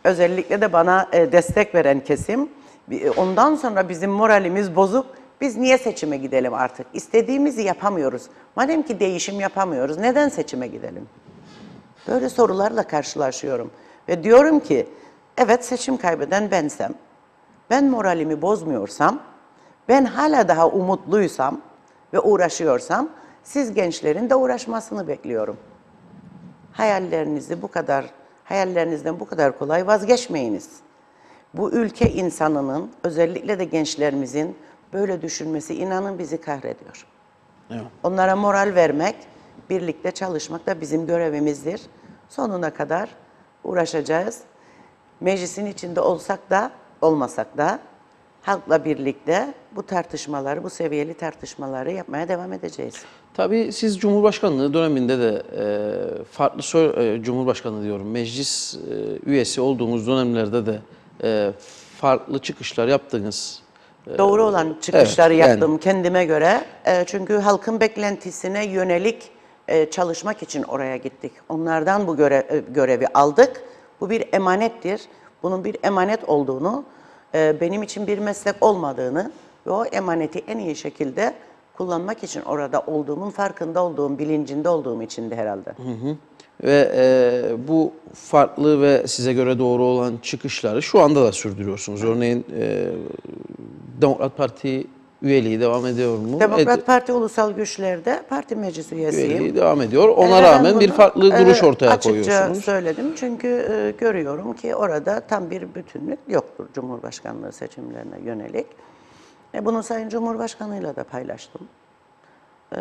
Speaker 2: özellikle de bana e, destek veren kesim, ondan sonra bizim moralimiz bozuk, biz niye seçime gidelim artık? İstediğimizi yapamıyoruz. Madem ki değişim yapamıyoruz, neden seçime gidelim? Böyle sorularla karşılaşıyorum. Ve diyorum ki, evet seçim kaybeden bensem, ben moralimi bozmuyorsam, ben hala daha umutluysam ve uğraşıyorsam, siz gençlerin de uğraşmasını bekliyorum. Hayallerinizi bu kadar, hayallerinizden bu kadar kolay vazgeçmeyiniz. Bu ülke insanının, özellikle de gençlerimizin böyle düşünmesi inanın bizi kahrediyor.
Speaker 1: Evet.
Speaker 2: Onlara moral vermek, birlikte çalışmak da bizim görevimizdir. Sonuna kadar uğraşacağız. Meclisin içinde olsak da, olmasak da halkla birlikte bu tartışmaları, bu seviyeli tartışmaları yapmaya devam edeceğiz.
Speaker 1: Tabii siz Cumhurbaşkanlığı döneminde de e, farklı so- e, Cumhurbaşkanı diyorum, meclis e, üyesi olduğumuz dönemlerde de e, farklı çıkışlar yaptınız.
Speaker 2: Doğru olan çıkışları
Speaker 1: evet, yani.
Speaker 2: yaptım kendime göre. E, çünkü halkın beklentisine yönelik e, çalışmak için oraya gittik. Onlardan bu göre, e, görevi aldık. Bu bir emanettir. Bunun bir emanet olduğunu, e, benim için bir meslek olmadığını ve o emaneti en iyi şekilde kullanmak için orada olduğumun farkında olduğum, bilincinde olduğum için de herhalde.
Speaker 1: Hı hı. Ve e, bu farklı ve size göre doğru olan çıkışları şu anda da sürdürüyorsunuz. Örneğin e, Demokrat Parti üyeliği devam ediyor mu?
Speaker 2: Demokrat
Speaker 1: Ed-
Speaker 2: Parti Ulusal Güçler'de parti meclis üyesiyim.
Speaker 1: üyeliği devam ediyor. Ona
Speaker 2: Ee, ben
Speaker 1: rağmen bir
Speaker 2: bunu,
Speaker 1: farklı duruş
Speaker 2: e,
Speaker 1: ortaya
Speaker 2: açıkça
Speaker 1: koyuyorsunuz.
Speaker 2: söyledim çünkü e, görüyorum ki orada tam bir bütünlük yoktur Cumhurbaşkanlığı seçimlerine yönelik. E, bunu Sayın Cumhurbaşkanı'yla da paylaştım. E,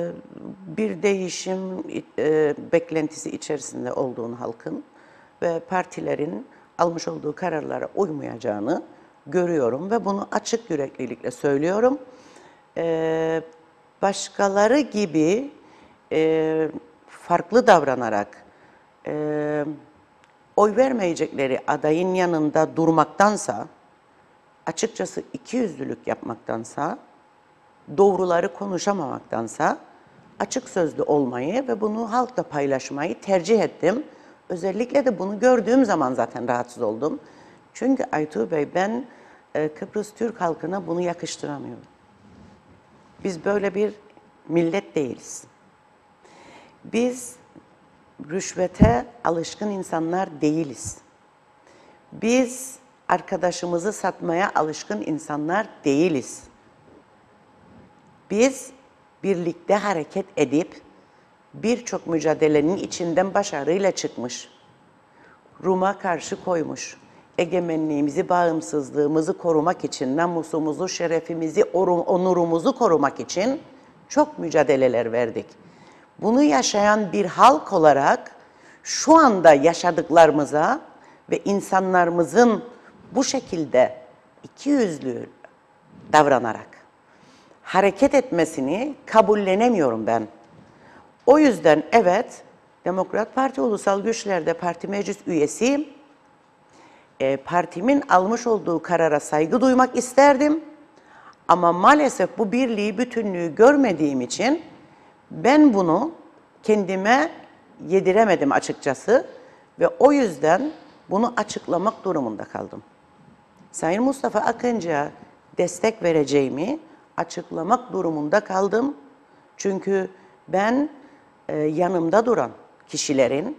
Speaker 2: bir değişim e, beklentisi içerisinde olduğunu halkın ve partilerin almış olduğu kararlara uymayacağını görüyorum ve bunu açık yüreklilikle söylüyorum. E, başkaları gibi e, farklı davranarak e, oy vermeyecekleri adayın yanında durmaktansa, açıkçası ikiyüzlülük yapmaktansa, doğruları konuşamamaktansa açık sözlü olmayı ve bunu halkla paylaşmayı tercih ettim. Özellikle de bunu gördüğüm zaman zaten rahatsız oldum. Çünkü Aytuğ Bey, ben e, Kıbrıs Türk halkına bunu yakıştıramıyorum. Biz böyle bir millet değiliz. Biz rüşvete alışkın insanlar değiliz. Biz arkadaşımızı satmaya alışkın insanlar değiliz. Biz birlikte hareket edip birçok mücadelenin içinden başarıyla çıkmış, Rum'a karşı koymuş, egemenliğimizi, bağımsızlığımızı korumak için, namusumuzu, şerefimizi, onurumuzu korumak için çok mücadeleler verdik. Bunu yaşayan bir halk olarak şu anda yaşadıklarımıza ve insanlarımızın bu şekilde ikiyüzlü davranarak hareket etmesini kabullenemiyorum ben. O yüzden evet, Demokrat Parti Ulusal Güçler'de parti meclis üyesiyim. E, partimin almış olduğu karara saygı duymak isterdim. Ama maalesef bu birliği, bütünlüğü görmediğim için ben bunu kendime yediremedim açıkçası. Ve o yüzden bunu açıklamak durumunda kaldım. Sayın Mustafa Akıncı'ya destek vereceğimi açıklamak durumunda kaldım. Çünkü ben e, yanımda duran kişilerin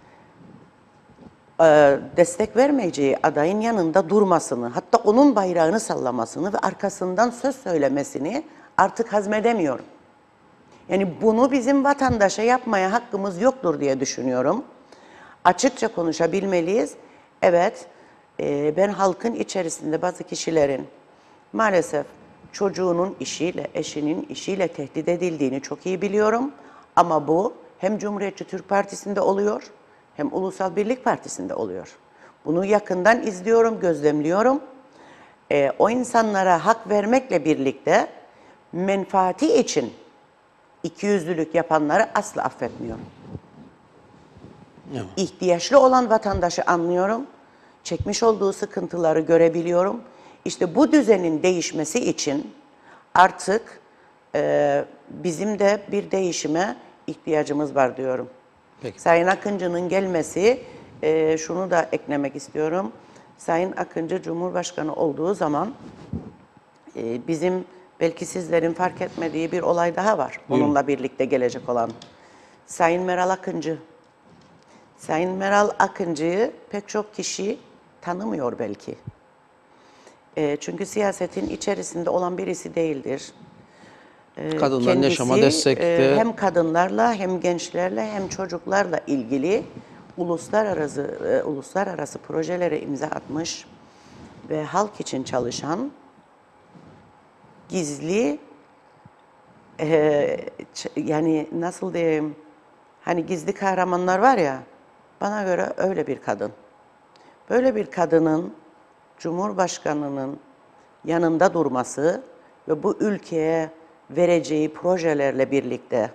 Speaker 2: e, destek vermeyeceği adayın yanında durmasını, hatta onun bayrağını sallamasını ve arkasından söz söylemesini artık hazmedemiyorum. Yani bunu bizim vatandaşa yapmaya hakkımız yoktur diye düşünüyorum. Açıkça konuşabilmeliyiz. Evet, e, ben halkın içerisinde bazı kişilerin maalesef çocuğunun işiyle, eşinin işiyle tehdit edildiğini çok iyi biliyorum. Ama bu hem Cumhuriyetçi Türk Partisi'nde oluyor, hem Ulusal Birlik Partisi'nde oluyor. Bunu yakından izliyorum, gözlemliyorum. E, o insanlara hak vermekle birlikte menfaati için ikiyüzlülük yapanları asla affetmiyorum.
Speaker 1: Evet.
Speaker 2: İhtiyaçlı olan vatandaşı anlıyorum. Çekmiş olduğu sıkıntıları görebiliyorum. İşte bu düzenin değişmesi için artık e, bizim de bir değişime ihtiyacımız var diyorum.
Speaker 1: Peki.
Speaker 2: Sayın Akıncı'nın gelmesi e, şunu da eklemek istiyorum. Sayın Akıncı Cumhurbaşkanı olduğu zaman e, bizim belki sizlerin fark etmediği bir olay daha var.
Speaker 1: Buyurun.
Speaker 2: Onunla birlikte gelecek olan. Sayın Meral Akıncı. Sayın Meral Akıncı'yı pek çok kişi tanımıyor belki. E, çünkü siyasetin içerisinde olan birisi değildir. E,
Speaker 1: Kadınların
Speaker 2: kendisi,
Speaker 1: yaşama destekte
Speaker 2: e, hem kadınlarla hem gençlerle hem çocuklarla ilgili uluslararası e, uluslararası projelere imza atmış ve halk için çalışan gizli e, yani nasıl diyeyim, hani gizli kahramanlar var ya, bana göre öyle bir kadın. Böyle bir kadının Cumhurbaşkanının yanında durması ve bu ülkeye vereceği projelerle birlikte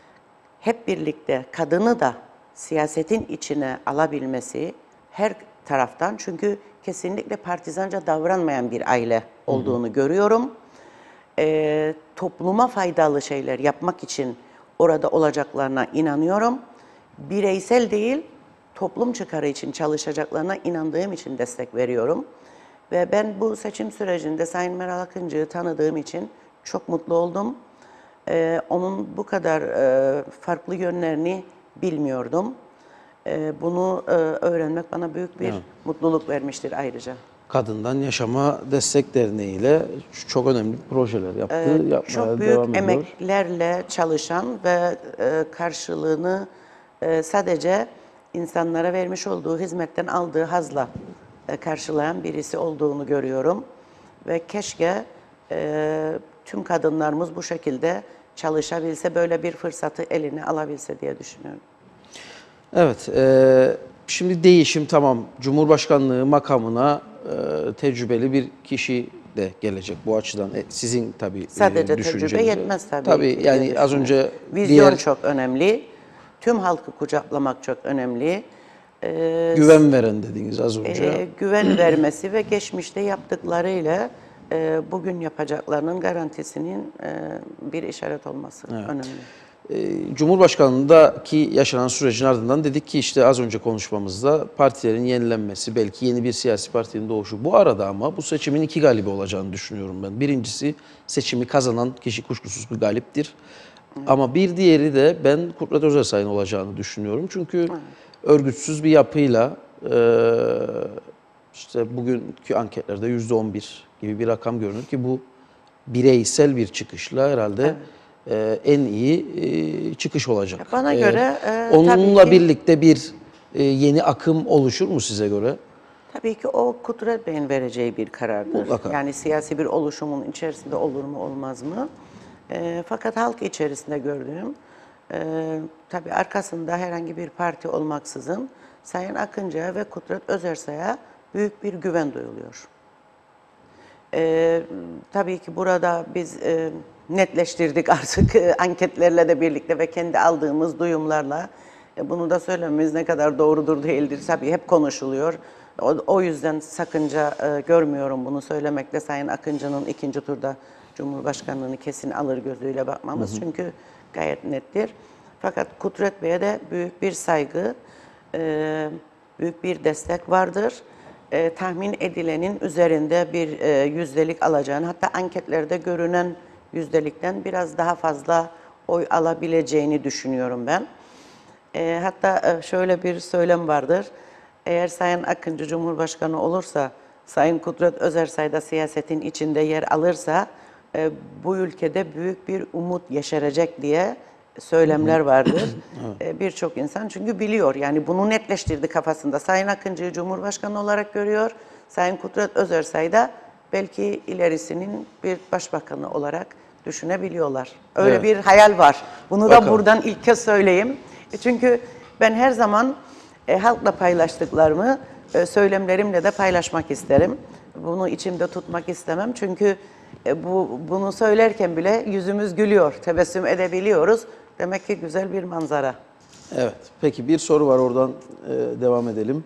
Speaker 2: hep birlikte kadını da siyasetin içine alabilmesi her taraftan, çünkü kesinlikle partizanca davranmayan bir aile olduğunu hı hı. görüyorum. Ee, topluma faydalı şeyler yapmak için orada olacaklarına inanıyorum. Bireysel değil, toplum çıkarı için çalışacaklarına inandığım için destek veriyorum. Ve ben bu seçim sürecinde Sayın Meral Akıncı'yı tanıdığım için çok mutlu oldum. Ee, onun bu kadar e, farklı yönlerini bilmiyordum. Ee, bunu e, öğrenmek bana büyük bir evet. mutluluk vermiştir ayrıca.
Speaker 1: Kadından Yaşama Destek Derneği ile çok önemli projeler yaptı, ee, yapmaya
Speaker 2: çok
Speaker 1: devam
Speaker 2: büyük
Speaker 1: ediyor.
Speaker 2: emeklerle çalışan ve e, karşılığını e, sadece insanlara vermiş olduğu hizmetten aldığı hazla e, karşılayan birisi olduğunu görüyorum. Ve keşke e, tüm kadınlarımız bu şekilde çalışabilse, böyle bir fırsatı eline alabilse diye düşünüyorum.
Speaker 1: Evet, e, şimdi değişim tamam, Cumhurbaşkanlığı makamına e, tecrübeli bir kişi de gelecek bu açıdan. E, sizin tabii
Speaker 2: sadece
Speaker 1: e, düşünceniz.
Speaker 2: Tecrübe yetmez tabii.
Speaker 1: Tabii yani az önce
Speaker 2: vizyon
Speaker 1: diğer,
Speaker 2: çok önemli. Tüm halkı kucaklamak çok önemli.
Speaker 1: Ee, güven veren dediniz az önce.
Speaker 2: E, güven vermesi ve geçmişte yaptıklarıyla e, bugün yapacaklarının garantisinin e, bir işaret olması evet. önemli.
Speaker 1: Ee, Cumhurbaşkanlığındaki yaşanan sürecin ardından dedik ki işte az önce konuşmamızda partilerin yenilenmesi, belki yeni bir siyasi partinin doğuşu. Bu arada ama bu seçimin iki galibi olacağını düşünüyorum ben. Birincisi, seçimi kazanan kişi kuşkusuz bir galiptir. Evet. Ama bir diğeri de ben Kudret Özersay'ın olacağını düşünüyorum. Çünkü evet. örgütsüz bir yapıyla işte bugünkü anketlerde yüzde on bir gibi bir rakam görünür ki bu bireysel bir çıkışla herhalde evet. Ee, en iyi e, çıkış olacak.
Speaker 2: Bana
Speaker 1: ee,
Speaker 2: göre e,
Speaker 1: onunla
Speaker 2: tabii ki,
Speaker 1: birlikte bir e, yeni akım oluşur mu size göre?
Speaker 2: Tabii ki o Kudret Bey'in vereceği bir karardır.
Speaker 1: Mutlaka.
Speaker 2: Yani siyasi bir oluşumun içerisinde olur mu olmaz mı? E, fakat halk içerisinde gördüğüm, e, tabii arkasında herhangi bir parti olmaksızın Sayın Akıncı'ya ve Kudret Özersay'a büyük bir güven duyuluyor. E, tabii ki burada biz e, netleştirdik artık anketlerle de birlikte ve kendi aldığımız duyumlarla. E, bunu da söylememiz ne kadar doğrudur değildir tabii hep konuşuluyor. O, o yüzden sakınca e, görmüyorum bunu söylemekle, Sayın Akıncı'nın ikinci turda Cumhurbaşkanlığını kesin alır gözüyle bakmamız. Hı hı. Çünkü gayet nettir. Fakat Kudret Bey'e de büyük bir saygı, e, büyük bir destek vardır. E, tahmin edilenin üzerinde bir e, yüzdelik alacağını, hatta anketlerde görünen yüzdelikten biraz daha fazla oy alabileceğini düşünüyorum ben. E, hatta şöyle bir söylem vardır. Eğer Sayın Akıncı Cumhurbaşkanı olursa, Sayın Kudret Özersay da siyasetin içinde yer alırsa e, bu ülkede büyük bir umut yeşerecek diye söylemler vardır. e, Birçok insan çünkü biliyor, yani bunu netleştirdi kafasında. Sayın Akıncı'yı Cumhurbaşkanı olarak görüyor. Sayın Kudret Özersay da belki ilerisinin bir başbakanı olarak düşünebiliyorlar. Öyle evet. bir hayal var. Bunu Bakalım. da buradan ilk kez söyleyeyim. E, çünkü ben her zaman e, halkla paylaştıklarımı e, söylemlerimle de paylaşmak isterim. Bunu içimde tutmak istemem. Çünkü e, bu bunu söylerken bile yüzümüz gülüyor, tebessüm edebiliyoruz. Demek ki güzel bir manzara.
Speaker 1: Evet. Peki bir soru var, oradan e, devam edelim.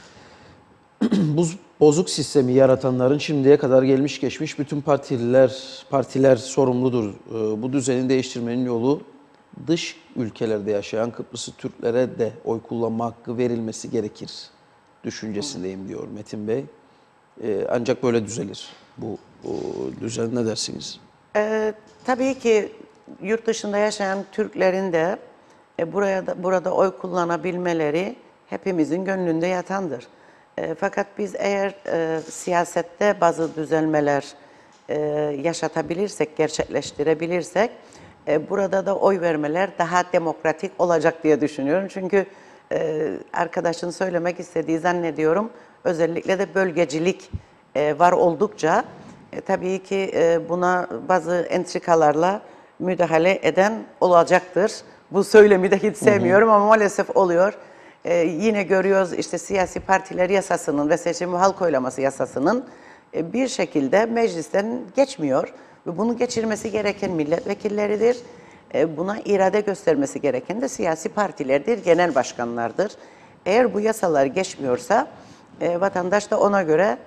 Speaker 1: Bu bozuk sistemi yaratanların şimdiye kadar gelmiş geçmiş bütün partiler partiler sorumludur. E, bu düzeni değiştirmenin yolu dış ülkelerde yaşayan Kıbrıslı Türklere de oy kullanma hakkı verilmesi gerekir düşüncesindeyim diyor Metin Bey. E, ancak böyle düzelir bu, bu düzen, ne dersiniz?
Speaker 2: Ee, tabii ki yurt dışında yaşayan Türklerin de e, buraya da, burada oy kullanabilmeleri hepimizin gönlünde yatandır. E, fakat biz eğer e, siyasette bazı düzelmeler e, yaşatabilirsek, gerçekleştirebilirsek e, burada da oy vermeler daha demokratik olacak diye düşünüyorum. Çünkü e, arkadaşın söylemek istediği zannediyorum özellikle de bölgecilik e, var oldukça e, tabii ki e, buna bazı entrikalarla müdahale eden olacaktır. Bu söylemi de hiç sevmiyorum ama maalesef oluyor. E, yine görüyoruz işte siyasi partiler yasasının ve seçim ve halk oylaması yasasının e, bir şekilde meclisten geçmiyor. Ve bunu geçirmesi gereken milletvekilleridir. E, buna irade göstermesi gereken de siyasi partilerdir, genel başkanlardır. Eğer bu yasalar geçmiyorsa e, vatandaş da ona göre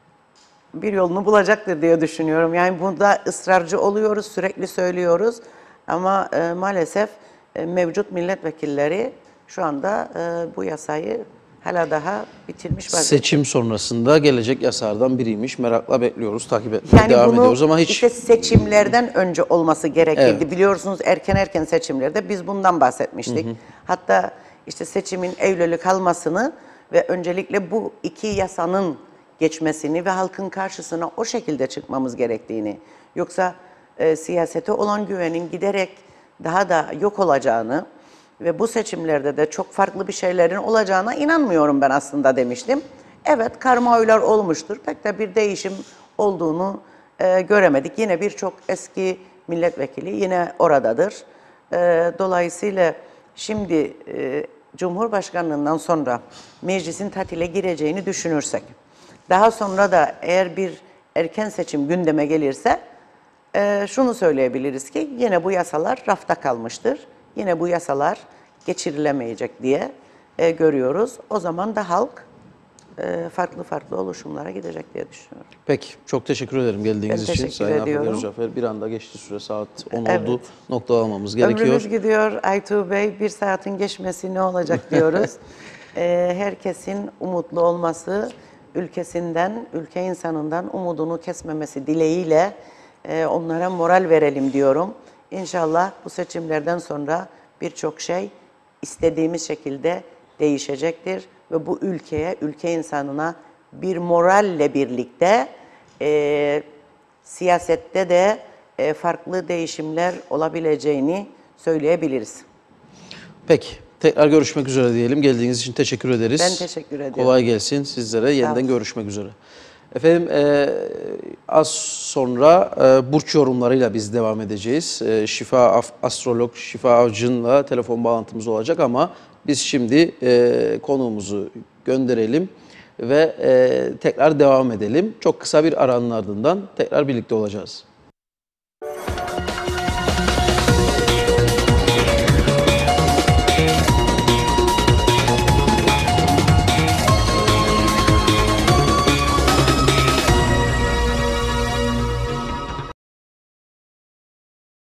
Speaker 2: bir yolunu bulacaktır diye düşünüyorum. Yani bunda ısrarcı oluyoruz, sürekli söylüyoruz. Ama e, maalesef e, mevcut milletvekilleri şu anda e, bu yasayı hala daha bitirmiş vaziyette.
Speaker 1: Seçim sonrasında gelecek yasalardan biriymiş. Merakla bekliyoruz, takip etmeye
Speaker 2: Yani
Speaker 1: devam
Speaker 2: bunu
Speaker 1: ediyoruz ama hiç...
Speaker 2: işte seçimlerden önce olması gerekirdi.
Speaker 1: Evet.
Speaker 2: Biliyorsunuz erken erken seçimlerde biz bundan bahsetmiştik. Hı hı. Hatta işte seçimin Eylül'e kalmasını ve öncelikle bu iki yasanın geçmesini ve halkın karşısına o şekilde çıkmamız gerektiğini, yoksa e, siyasete olan güvenin giderek daha da yok olacağını ve bu seçimlerde de çok farklı bir şeylerin olacağına inanmıyorum ben aslında demiştim. Evet, karma oylar olmuştur. Pek de bir değişim olduğunu e, göremedik. Yine birçok eski milletvekili yine oradadır. E, dolayısıyla şimdi e, Cumhurbaşkanlığından sonra meclisin tatile gireceğini düşünürsek, daha sonra da eğer bir erken seçim gündeme gelirse e, şunu söyleyebiliriz ki yine bu yasalar rafta kalmıştır. Yine bu yasalar geçirilemeyecek diye e, görüyoruz. O zaman da halk e, farklı farklı oluşumlara gidecek diye düşünüyorum.
Speaker 1: Peki, çok teşekkür ederim geldiğiniz
Speaker 2: Ben
Speaker 1: için.
Speaker 2: teşekkür
Speaker 1: Sayın
Speaker 2: ediyorum.
Speaker 1: Afet Zafer, bir anda geçti süre, saat on
Speaker 2: Evet.
Speaker 1: oldu. Noktalamamız gerekiyor.
Speaker 2: Ömrümüz gidiyor Aytuğ Bey, bir saatin geçmesi ne olacak diyoruz. e, herkesin umutlu olması, ülkesinden, ülke insanından umudunu kesmemesi dileğiyle e, onlara moral verelim diyorum. İnşallah bu seçimlerden sonra birçok şey istediğimiz şekilde değişecektir ve bu ülkeye, ülke insanına bir moralle birlikte e, siyasette de e, farklı değişimler olabileceğini söyleyebiliriz.
Speaker 1: Peki, tekrar görüşmek üzere diyelim. Geldiğiniz için teşekkür ederiz.
Speaker 2: Ben teşekkür ediyorum.
Speaker 1: Kolay gelsin sizlere. Yeniden
Speaker 2: olun.
Speaker 1: görüşmek üzere. Efendim e, az sonra e, burç yorumlarıyla biz devam edeceğiz. E, Şifa Af- Astrolog Şifa Avcı'nla telefon bağlantımız olacak ama biz şimdi e, konuğumuzu gönderelim ve e, tekrar devam edelim. Çok kısa bir aranın ardından tekrar birlikte olacağız.